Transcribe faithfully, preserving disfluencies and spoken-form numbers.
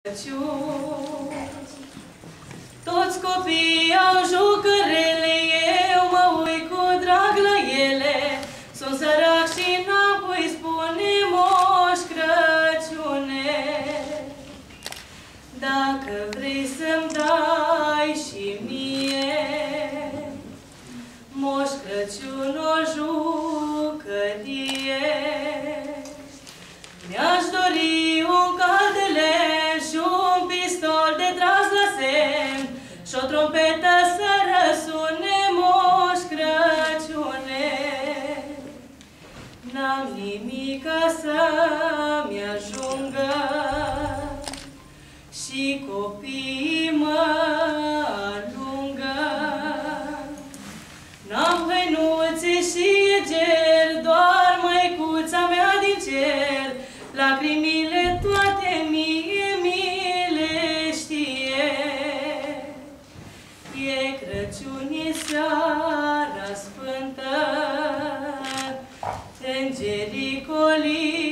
Toți copiii au jucărele, eu mă uit cu drag la ele. Sunt sărac și n-apoi spune Moș Crăciune. Dacă vrei să-mi dai și mie, Moș Crăciun, o jucărie, mi-aș dori un caldelem și un pistol de tras la semn și o trompetă să răsune, Moș Crăciune. N-am nimica să-mi ajungă și copiii mă alungă. N-am hăinuțe și egeri, doar măicuța mea din cer. Lacrimile toate mie mi le știe. E Crăciun, e seara sfântă, îngerii colii